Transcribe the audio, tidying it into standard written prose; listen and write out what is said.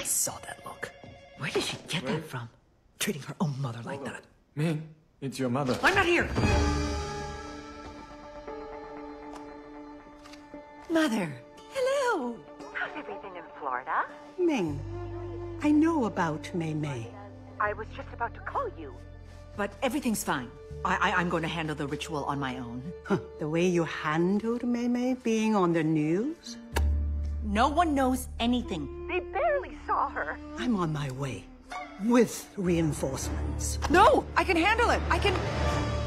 saw that look. Where did she get that from? Treating her own mother like that. Ming, it's your mother. I'm not here! Mother. Hello. How's everything in Florida? Ming, I know about Mei Mei. I was just about to call you. But everything's fine. I'm going to handle the ritual on my own. Huh, the way you handled Mei Mei being on the news? No one knows anything. They barely saw her. I'm on my way. With reinforcements. No! I can handle it! I can...